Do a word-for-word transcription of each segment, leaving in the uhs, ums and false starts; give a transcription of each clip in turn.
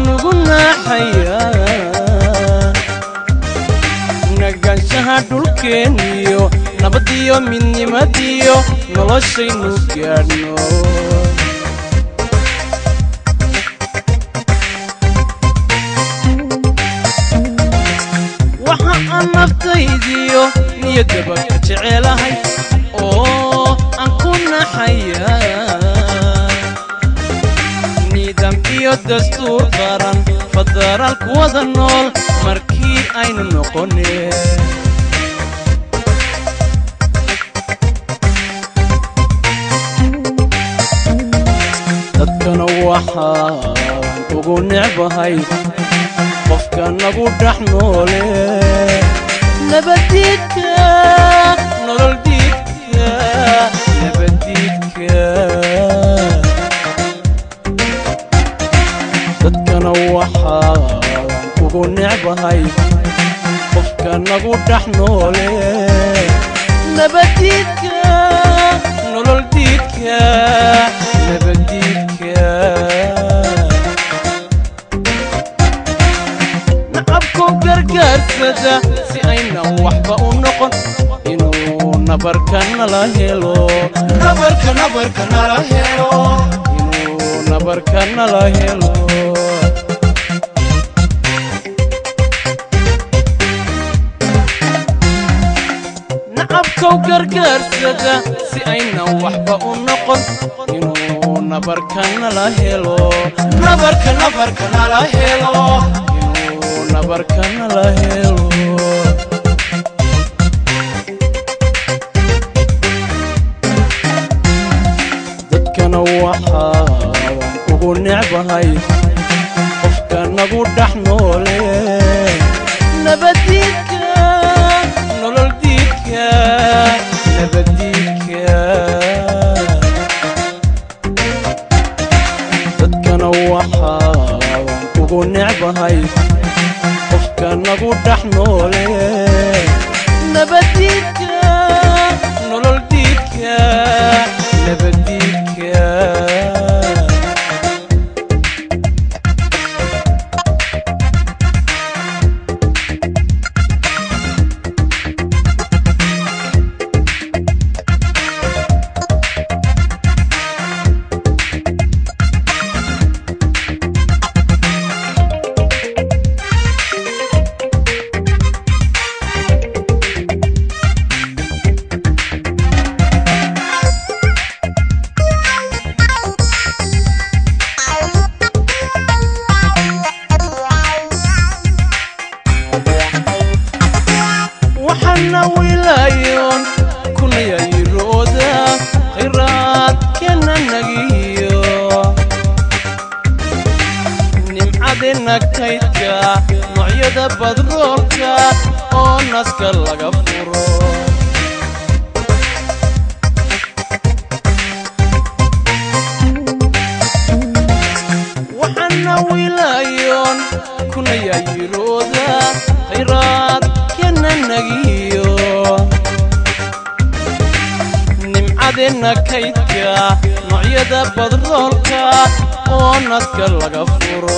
nuguna haya nagan shahadul keniyo nabadiyo minnimadiyo noloshaynu gaadhno waxa aan naftaydiyo niyadaba ka jecelahay oo aan ku naxaya nidaam iyo dastuur qaran federaalku wada nool markii aynu noqonee dadkana waxaan ugu necbahay qofka nagu dhex noole nabadiidka nolol diidka nabadiidka dadkana waxaan ugu necbahay qofka nagu dhex noole nabadiidka nolol diidka nabadiidka nacabku gargaarsada si aynan waxba u noqon inuu nabarka nala helo nabarka nabarka nala helo inuu nabarka nala helo nacabku gargaarsada si aynan waxba u noqon inuu nabarka nala helo nabarka nabarka nala helo inuu nabarka nala helo dadkana waxaan ugu necbahay qofka nagu dhex noole nabadiidka nolol diidka nabadiidka dadkana waxaan ugu necbahay qofka nagu dhex noole nabadiidka nolol diidka nabadiidka wilayon kuna yayrooda khayraad kana nagiyo nimcadena kaydka noocyada badroolka oo naska laga furo waxana wilayon kuna yayrooda khayraad kana nagiyo nimcadena kaydka noocyada badroolka oo naska laga furo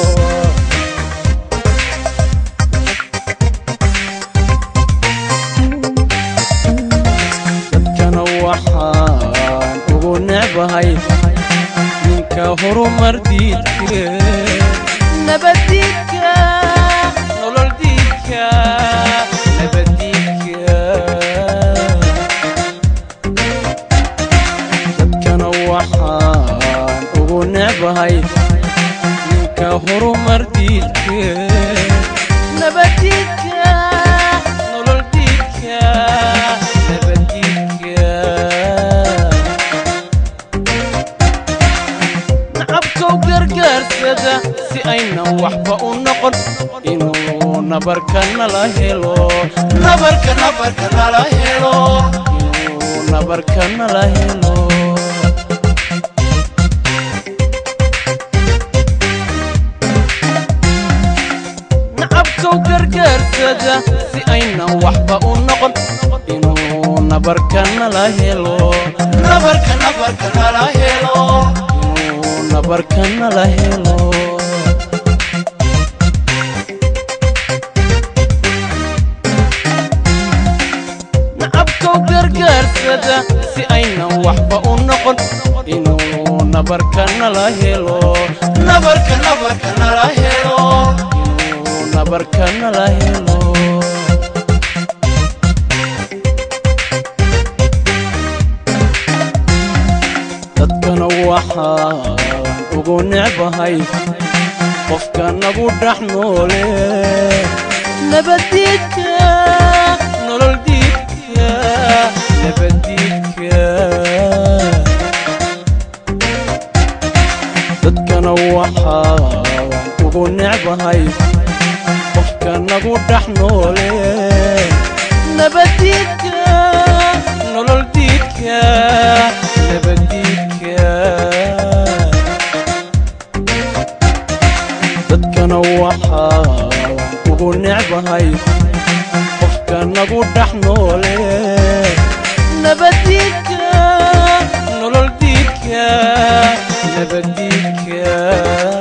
dadkana waxaan ugu necbahay ninka horumar diidka nabadiidka nolol diidka nabadiidka dadkana waxaan ugu necbahay ninka horumar diidka nabadiidka nolol diidka nabadiidka nacabku gargaarsada si aynan waxba u noqon inuu nabarka nala helo nabarka nabarka nala helo inuu nabarka nala helo nacabku gargaarsada si aynan waxba u noqon inuu nabarka nala helo nabarka nabarka nala helo inuu nabarka nala helo nabarkana la helo nabarka nabarkana la helo inuu nabarkana la helo dadkana waxaan ugu necbahay qofka nagu dhex noole nabadiidka nolol diidka nabadiidka dadkana waxaan ugu necbahay qofka nagu dhex noole nabadiidka nolol diidka nabadiidka dadkana waxaan ugu necbahay qofka nagu dhex noole nabadiidka nolol diidka nabadiidka